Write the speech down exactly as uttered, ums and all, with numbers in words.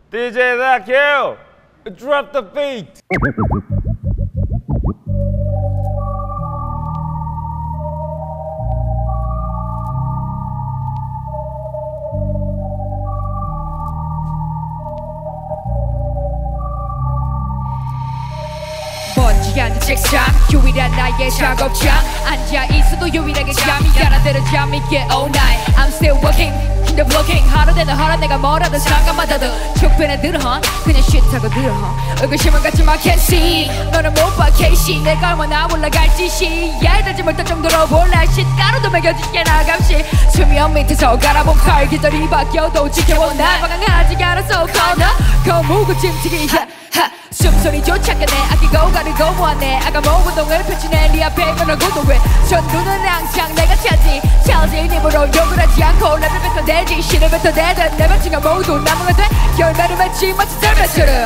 디제이 다큐 Drop the beat. 먼지 앉은 책상 유일한 나의 작업장 앉아있어도 유일하게 잠이 가라들어 잠이 깨 all night I'm still working in the blocking 하루 되는 하루 내가 뭐라든 상관마다도 촉변에 들어 그냥 쉿하고 들어 의구심은 갖지마 can't see 너는 못 봐 케이씨 내가 얼마나 올라갈지 시 야이들지 못할 정도로 몰라 shit 가루도 먹여줄게 나감시 수면 밑에서 갈아본 칼 기절이 바뀌어도 지켜본 날 방황하지 않았어 corner 거무고 짐치기 숨소리조차 꺼내 아끼고 가르고 모아내 아까 모 운동을 펼치네 네 앞에 변하고도 왜 전두는 항상 내가 차지 찰지 입으로 욕을 하지 않고 랩을 뱉어내지 시를 뱉어내듯 내 반칙은 모두 나무가 돼 열매를 맺지 마치 썰매처럼